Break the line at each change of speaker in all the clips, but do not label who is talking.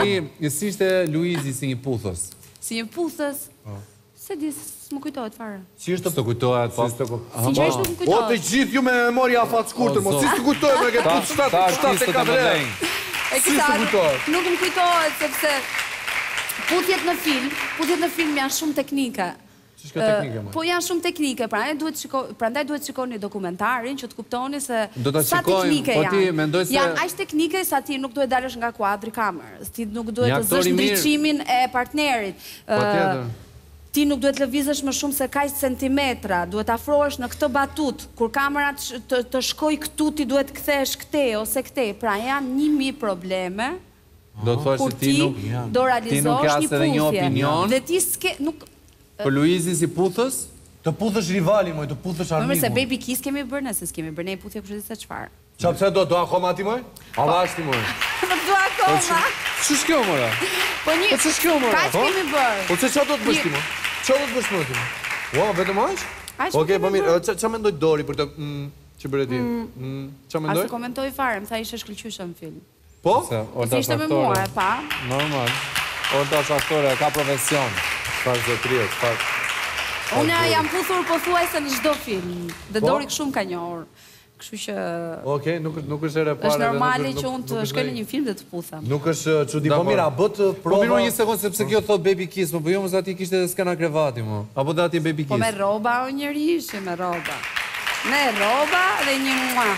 tani, si ishte Luizi si një puthës?
Si një puthës? Se di, s'më kujtohet fare.
Si është
të kujtohet,
sinqerisht nuk më kujtohet.
O, të gjithë ju me memoria afat shkurtër, mos si të kujtohet me këtë putë 7-4
Nuk më kujtohet, sepse puthjet në film janë shumë teknike. Po janë shumë teknike, prandaj duhet shikoni dokumentarin që të kuptoni se sa teknike janë. Janë aq teknike sa ti nuk duhet dalësh nga kuadri kamerës, ti nuk duhet të zësh ndriçimin e partnerit. Ti nuk duhet lëvizësh më shumë se kaq centimetra, duhet afrohesh në këtë batut, kur kamera të shkoj këtu, ti duhet kthesh këte ose këte. Pra janë 1000 probleme.
Do të thosh se ti nuk ke as edhe një opinion.
Dhe ti s'ke nuk
për Luizin si puthës?
Të puthësh rivali, moj, të puthësh armiku.
Mëse baby kiss kemi bërë, nëse s'kemi bërë ne puthje kush e di se çfarë.
Qa pëse do akoma ti, moj?
Allah është ti, moj.
Do akoma.
Ç'është kjo, mora?
Po një,
ç'është kjo, mora?
Kaç kemi bërë?
Po ç'a do të bësh ti, moj? Ç'a do të bësh ti, moj? Ua, vetëm aq? Okej, po mirë, ç'a mendoj Dori për të që bëre ti? Ç'a mendoj?
As e komentoj fare, më tha ishte shkëlqyeshëm film.
Po?
Se ishte me mua, e pa.
Normal. Orta është aktore, ka profesion.
Çfarë zotërie, çfarë?
Unë jam puthur pothuajse në çdo film. Dhe Dori shumë ka njohur. Kështu që
okej, nuk është ere parë.
Është normale që unë të shkoj në një film dhe të puthem.
Nuk është çudi, po mirë, a bët prova.
Po mirë një sekondë sepse kjo thot baby kiss, po jo mos aty kishte skena krevati mo. Apo do aty baby kiss.
Po me rroba o njëri ishte me rroba. Me rroba dhe një mua.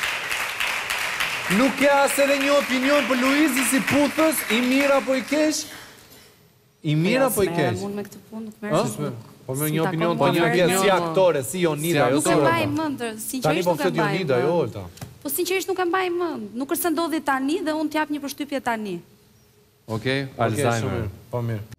Nuk ke as edhe një opinion për Luizi si puthës, i mirë apo i keq? I mirë apo i keq?
Unë me këtë punë nuk merr.
Po me një opinion, po një opinion si aktore, si Jonida, jo
si Olta. Nuk e mbaj mend, sinqerisht nuk e mbaj.
Tani po flet Jonida, jo Olta.
Po sinqerisht nuk e mbaj mend. Nuk është se ndodhi tani dhe unë t'jap një përshtypje tani.
Okej, Alzheimer.
Po mirë.